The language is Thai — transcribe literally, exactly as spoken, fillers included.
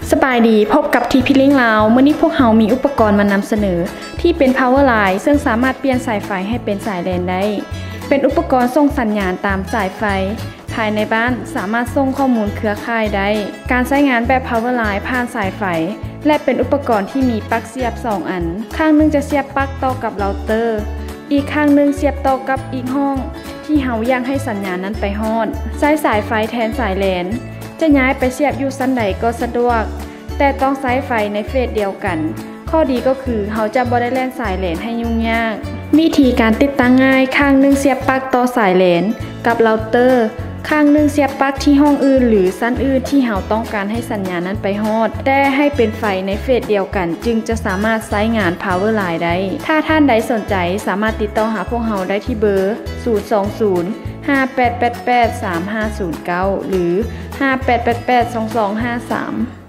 สบายดีพบกับทีพีลิงลาวเมื่อนี้พวกเรามีอุปกรณ์มานำเสนอที่เป็น Power Line ซึ่งสามารถเปลี่ยนสายไฟให้เป็นสายแลนได้เป็นอุปกรณ์ส่งสัญญาณตามสายไฟภายในบ้านสามารถส่งข้อมูลเครือข่ายได้การใช้งานแบบ Power Line ผ่านสายไฟและเป็นอุปกรณ์ที่มีปลั๊กเสียบสองอันข้างนึงจะเสียบปลั๊กต่อกับเราเตอร์อีกข้างนึงเสียบต่อกับอีกห้องที่เฮาอยากให้สัญญาณนั้นไปฮอดใช้สายไฟแทนสายแลนจะย้ายไปเสียบอยู่ชั้นใดก็สะดวกแต่ต้องใช้ไฟในเฟสเดียวกันข้อดีก็คือเขาจะบ่ได้แล่นสายแลนให้ยุ่งยากวิธีการติดตั้งง่ายข้างนึงเสียบปลั๊กต่อสายแลนกับเราเตอร์ข้างนึงเสียบปลั๊กที่ห้องอื่นหรือชั้นอื่นที่เราต้องการให้สัญญาณนั้นไปฮอดแต่ให้เป็นไฟในเฟสเดียวกันจึงจะสามารถใช้งาน Power Line ได้ถ้าท่านใดสนใจสามารถติดต่อหาพวกเราได้ที่เบอร์ศูนย์ สอง ศูนย์ ห้า แปด แปด แปด สาม ห้า ศูนย์ เก้าหรือห้า แปด แปด แปด สอง สอง ห้า สาม